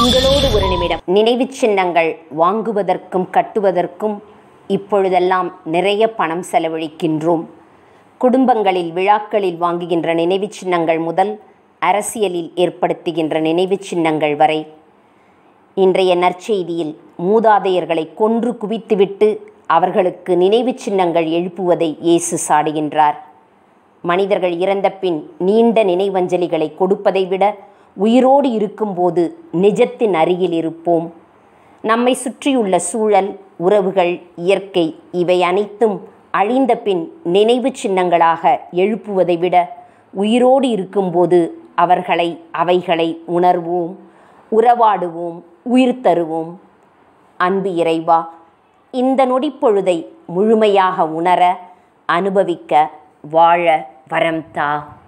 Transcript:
உங்களோடு ஒரு நிமிடம். நினைவுச் சின்னங்கள் வாங்குவதற்கும் கட்டுவதற்கும் இப்பொழுதெல்லாம் நிறைய பணம் செலவழிக்கின்றோம். குடும்பங்களில் விழாக்களில் வாங்குகின்ற நினைவுச் சின்னங்கள் முதல் அரசியலில் ஏற்படுத்துகின்ற நினைவுச் சின்னங்கள் வரை இன்றைய நற்செய்தியில் மூதாதையர்களை கொன்று குவித்துவிட்டு அவர்களுக்கு நினைவுச் சின்னங்கள் எழுப்புவதை இயேசு சாடுகின்றார். மனிதர்கள் இறந்த பின் நீண்ட நினைவஞ்சலிகளை கொடுப்பதை விட உயிரோடு இருக்கும்போது நிஜத்தின் அருகில் இருப்போம். நம்மை சுற்றியுள்ள சூழல், உறவுகள், இயற்கை இவை அனைத்தும் அழிந்த பின் நினைவு சின்னங்களாக எழுப்புவதை விட உயிரோடு இருக்கும்போது அவைகளை உணர்வோம், உறவாடுவோம், உயிர் தருவோம். அன்பு இறைவா, இந்த நொடிப்பொழுதை முழுமையாக உணர, அனுபவிக்க, வாழ வரம் தா.